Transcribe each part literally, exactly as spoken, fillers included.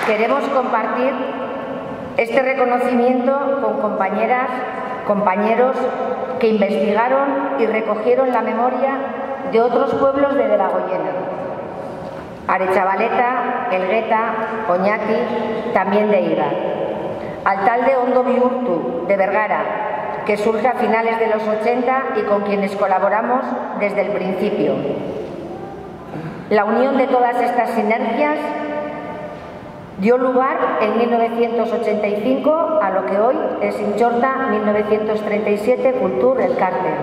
queremos compartir este reconocimiento con compañeras, compañeros que investigaron y recogieron la memoria de otros pueblos de Delagoyena: Aretxabaleta, Elgueta, Oñati, también de Eibar; Altalde Ondo Bihurtu, de Bergara, que surge a finales de los ochenta y con quienes colaboramos desde el principio. La unión de todas estas sinergias dio lugar en mil novecientos ochenta y cinco a lo que hoy es Intxorta mil novecientos treinta y siete Kultur Elkarte.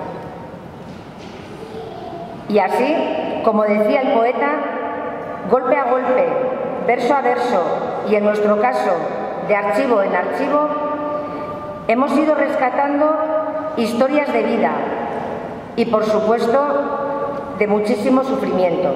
Y así, como decía el poeta, golpe a golpe, verso a verso y, en nuestro caso, de archivo en archivo, hemos ido rescatando historias de vida y, por supuesto, de muchísimo sufrimiento.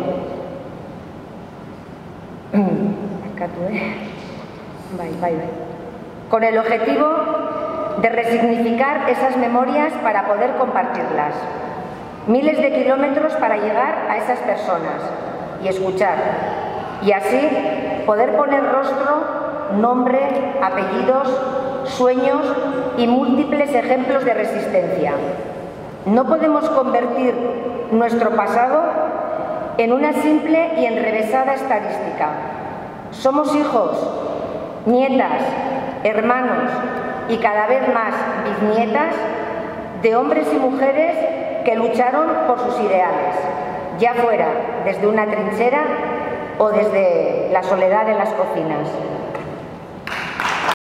Con el objetivo de resignificar esas memorias para poder compartirlas. Miles de kilómetros para llegar a esas personas y escuchar, y así poder poner rostro, nombre, apellidos, sueños y múltiples ejemplos de resistencia. No podemos convertir nuestro pasado en una simple y enrevesada estadística. Somos hijos, nietas, hermanos y cada vez más bisnietas de hombres y mujeres que lucharon por sus ideales, ya fuera desde una trinchera o desde la soledad de las cocinas.